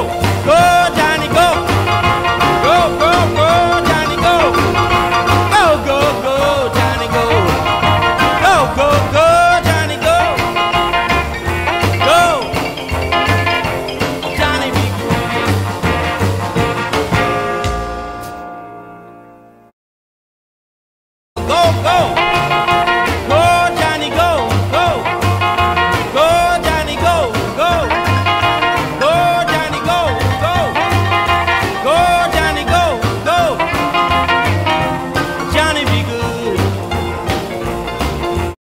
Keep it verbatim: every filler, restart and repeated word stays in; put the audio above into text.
Go, Johnny, go. Go, go, go, Johnny, go. Go, go, go, Johnny, go. Go, go, go, Johnny, go. Go, Johnny, be good. Go, go.